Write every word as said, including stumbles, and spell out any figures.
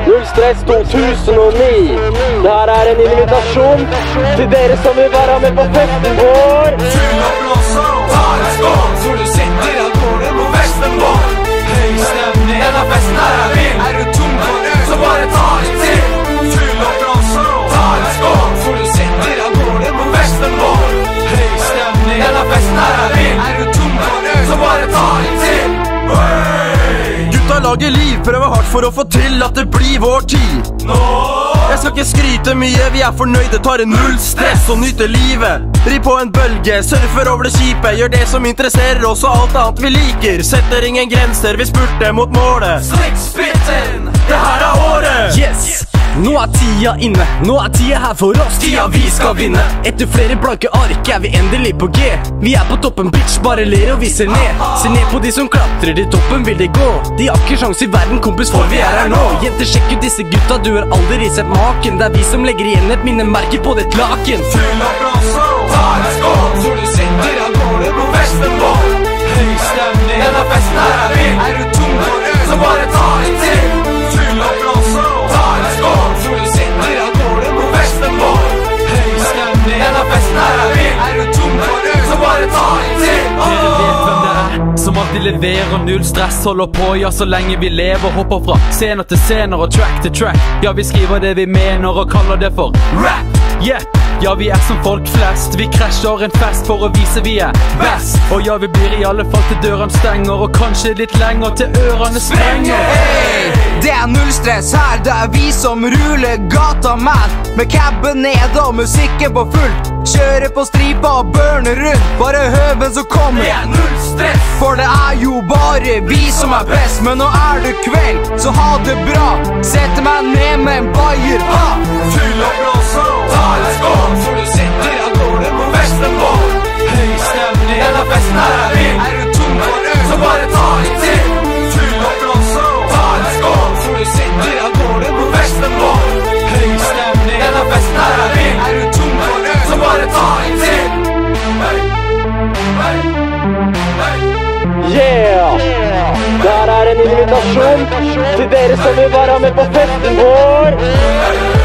Null Stress to tusen og ni. Det her er en invitasjon til dere som vil være med på festen vår. Fyll opp blåser og ta en skål, for du sitter av gårde på festen vår. Høy stemning, denne festen her er vild. Er du tom for øl, så bare ta litt til. Fyll opp blåser og ta en skål, for du sitter av gårde på festen vår. Høy stemning, denne festen her er vild. Er du tom for øl, så bare ta litt til. Gutta lager liv, prøver hardt for å få til at det blir vår tid. Nå! Jeg skal ikke skryte mye, vi er fornøyde, tar en null stress og nyter livet. Ri på en bølge, surfer over det kjipe, gjør det som interesserer oss og alt annet vi liker. Setter ingen grenser, vi spurter mot målet. Slikkspitten, det her er året! Yes! Nå er tida inne, nå er tida her for oss. Tida vi skal vinne. Etter flere blanke ark er vi endelig på G. Vi er på toppen, bitch, bare ler og vi ser ned. Se ned på de som klatrer, til toppen vil det gå. De har ikke sjans i verden, kompis, for vi er her nå. Jenter, sjekk ut disse gutta, du har aldri sett maken. Det er vi som legger igjen et minnemerke på ditt laken. Fyll opp blåser og ta en skål, for du sitter av gårde på festen vår. Høy stemning, denne festen her er vild. Er du tom for øl, så bare ta litt til. Fyll opp blåser og ta en skål, for du sitter av gårde på festen vår. Høy stemning, denne festen her er vild. Er du tom for øl, så bare ta litt til. Dere vet hvem det er, som alltid leverer. Null stress, holder på, ja, så lenge vi lever. Hopper fra scener til scener og track til track. Ja, vi skriver det vi mener og kaller det for rap. Yeah, ja, vi er som folk flest. Vi krasjer en fest for å vise vi er best. Og ja, vi blir i alle fall til dørene stenger, og kanskje litt lenger til ørene sprenger. Hey, det er null stress her, det er vi som ruler gata, man. Med cabben ned og musikken på fullt. Kjører på stripa og burner rundt, bare høven som kommer. Det er null stress, for det er jo bare vi som er best. Men nå er det kveld, så ha det bra. Setter meg ned med en bayer, ha. Fyll opp blåser og ta en skål, for du sitter av gårde på festen vår. Høy stemning, denne festen her er vild. Er du tom for øl, så bare ta litt til. Fyll opp blåser og ta en skål, for du sitter av gårde på festen vår. Høy stemning, denne festen her er vild. Er du tom for øl, så bare ta litt til. Hey, hey, hey. Yeah! Der er en invitasjon til dere som vil være med på festen vår.